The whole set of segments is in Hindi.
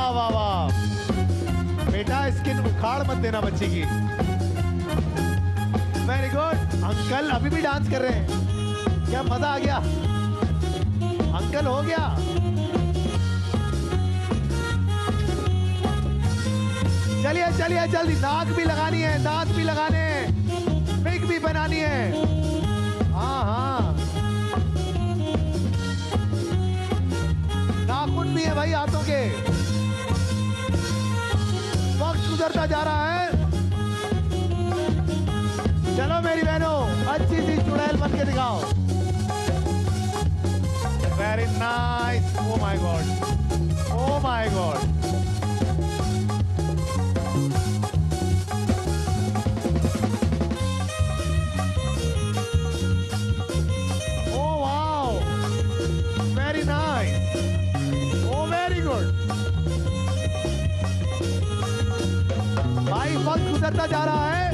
वाह वाह वाह। बेटा स्किन उखाड़ मत देना बच्ची की। Very good. अंकल अभी भी डांस कर रहे हैं, क्या मजा आ गया? अंकल हो गया। चलिए चलिए जल्दी, नाक भी लगानी है, दांत भी लगाने हैं, विग भी बनानी है। हाँ हाँ, नाखून भी है भाई हाथों के। वक्त गुजरता जा रहा है। चलो मेरी बहनों, अच्छी सी चुड़ैल बन के दिखाओ। Very nice. Oh my god, oh my god. Oh wow, very nice. Oh very good. भाई वक्त गुजरता जा रहा है,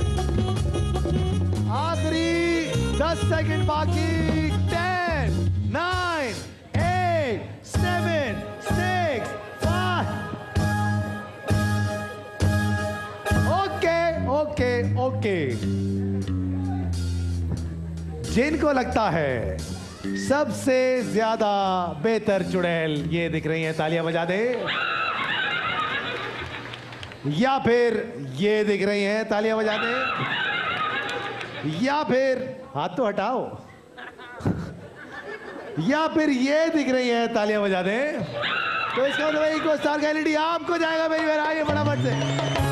आखिरी 10 सेकंड बाकी। 10, 9, 8, 7, 6, 5। Okay okay okay. जिनको लगता है सबसे ज्यादा बेहतर चुड़ैल ये दिख रही है, तालियां बजा दे। या फिर ये दिख रही हैं, तालियां बजा दे। या फिर हाथ तो हटाओ। या फिर ये दिख रही है, तालियां बजा दे। तो इसका मतलब इको स्टार का एलईडी आपको जाएगा भाई। आइए फटाफट से।